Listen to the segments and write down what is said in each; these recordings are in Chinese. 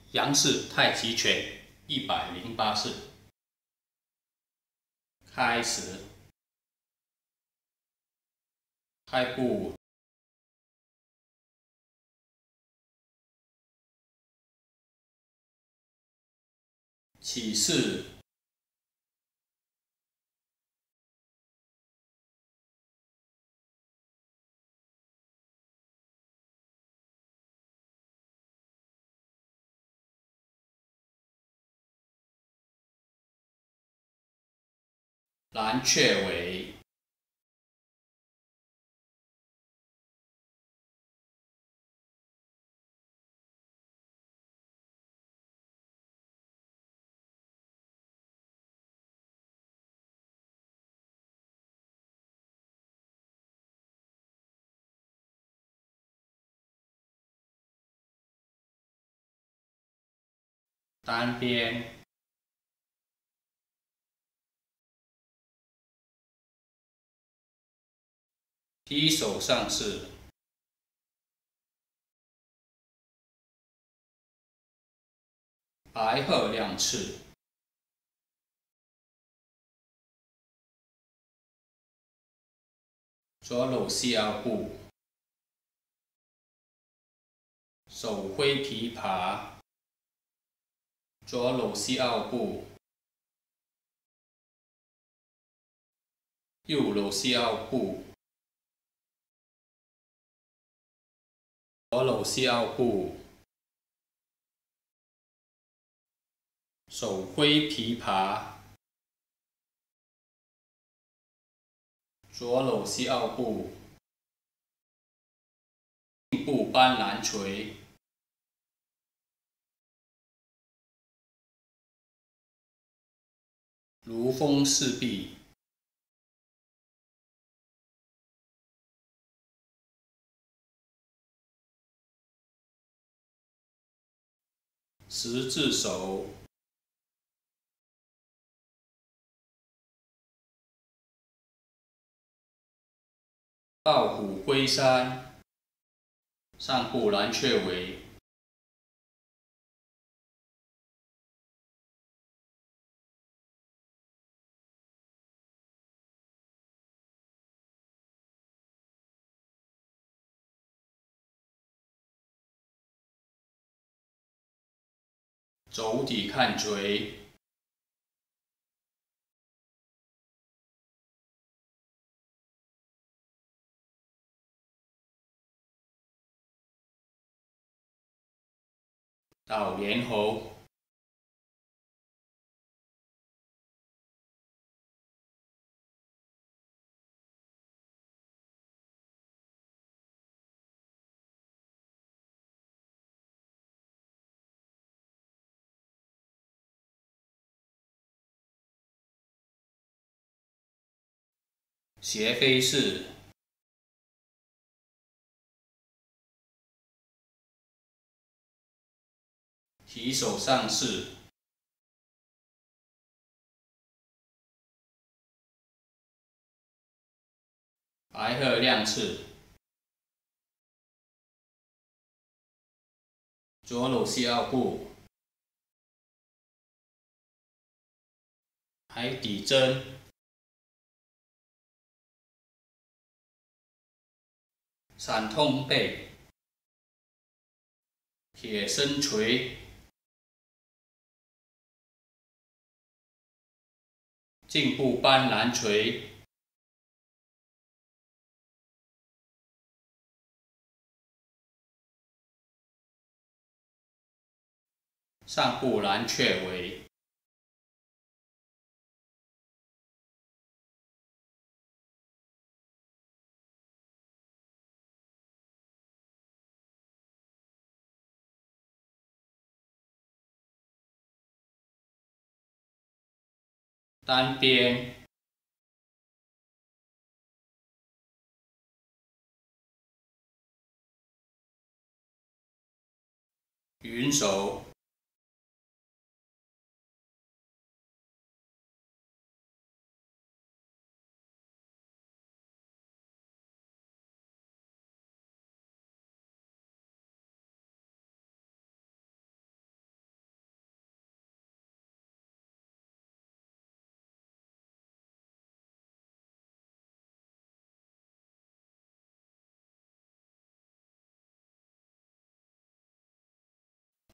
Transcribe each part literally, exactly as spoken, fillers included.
杨氏太极拳一百零八式，开始，开步，起势，蓝雀尾，单边，踢手上势，白鹤亮翅，左搂西腰步，手挥琵琶，左搂西腰步，右搂西腰步，左搂西腰步，手挥琵琶，左搂西腰步，进步搬蓝锤，如风似壁，十字手，抱虎归山，上步蓝雀尾，肘底看锤，倒莲喉，斜飞式，提手上势，白鹤亮翅，左搂西腰步，海底针，闪通背，铁身锤，进步搬蓝锤，上步蓝雀尾，单边，云手，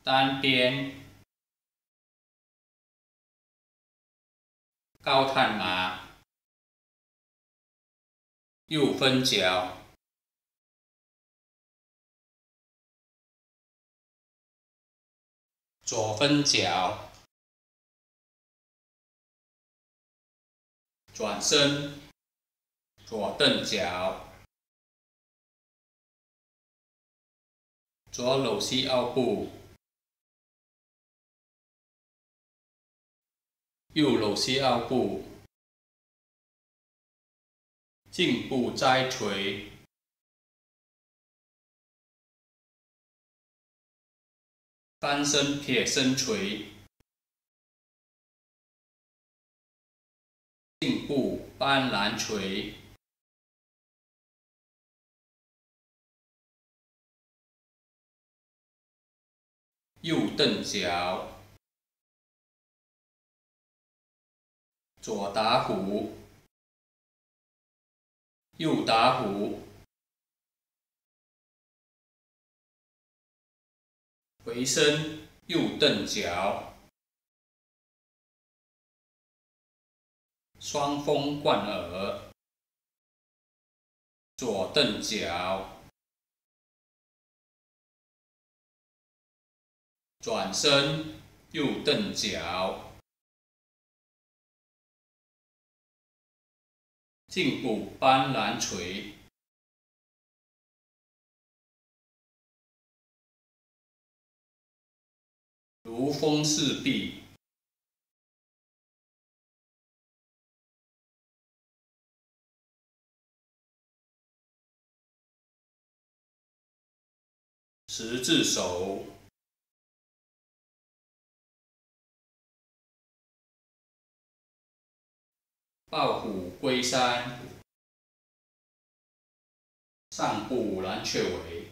单边高探马，右分脚，左分脚，转身，左蹬脚，左搂膝拗步，右搂膝拗步，颈部摘捶，翻身撇身捶，颈部斑斓捶，右蹬脚，左打虎，右打虎，回身右蹬脚，双风贯耳，左蹬脚，转身右蹬脚，颈部斑斓捶，如风似壁，十字手，抱虎归山，上步蓝雀尾，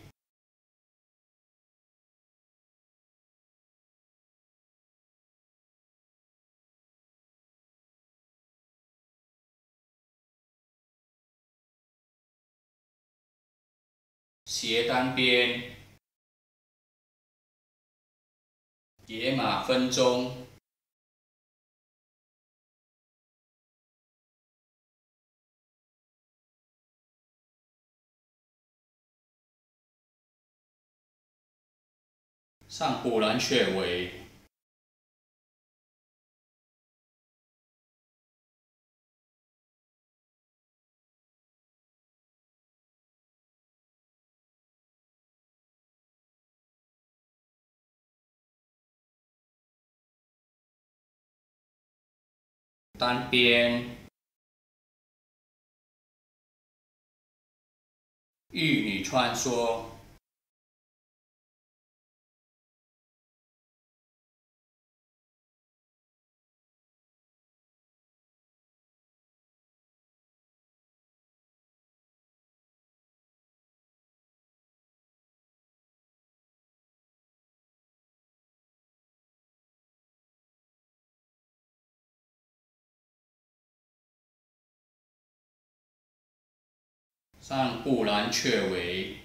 斜单边，野马分鬃，上步蓝雀尾，单边，玉女穿梭，上步蓝雀尾，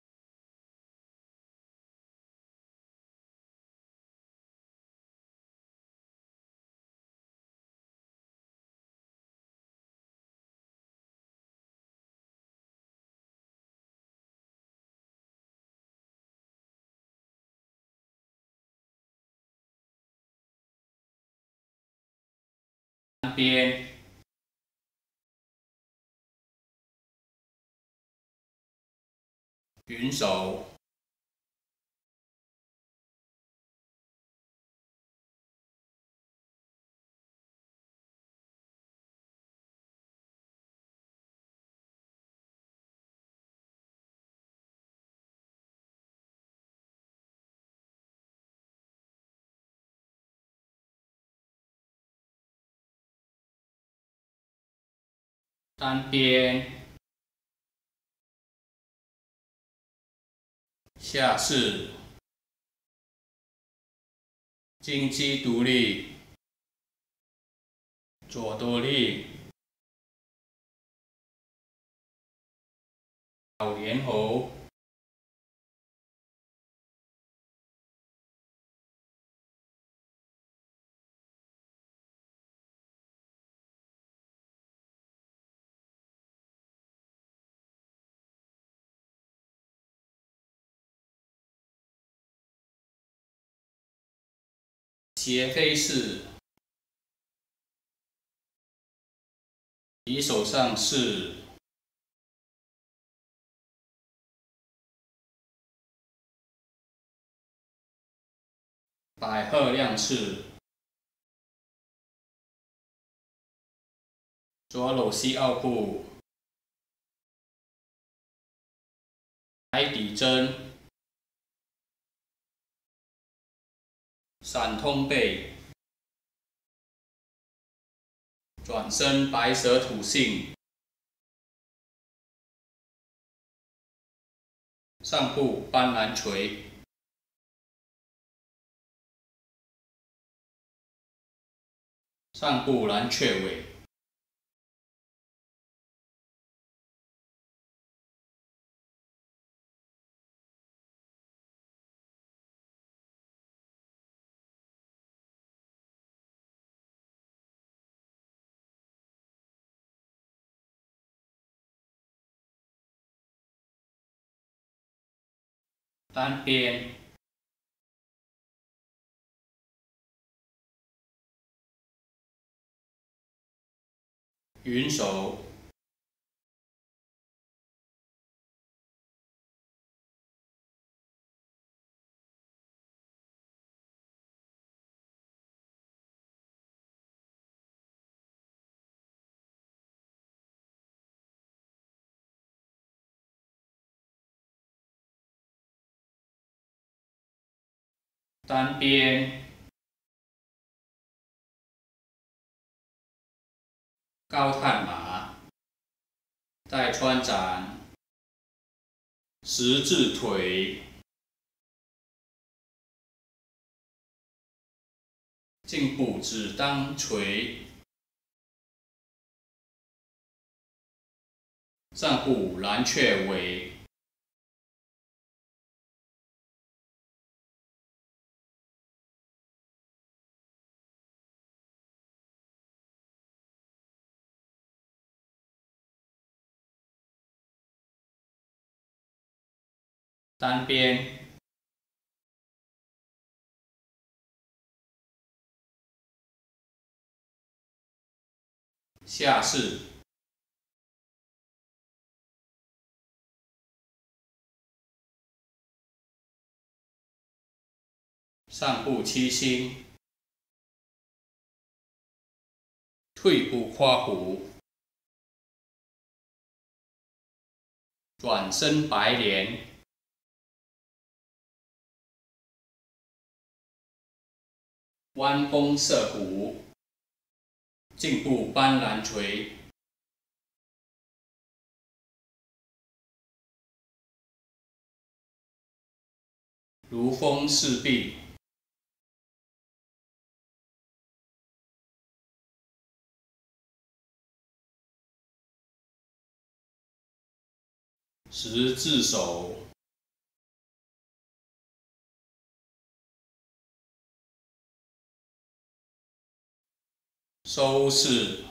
单边，云手，单边，下式，金鸡独立，左多立，老猿猴， 斜飞式，提手上式，百鹤亮式，左搂膝奥步，海底针，闪通背，转身白蛇吐信，上步斑斓垂，上步蓝雀尾，单边，云手，单边，高探马，带穿斩，十字腿，进步指当锤，上步蓝雀尾，单边，下式，上步七星，退步夸虎，转身白莲，弯弓射虎，进步斑斓垂，如风似壁，十字手，收式。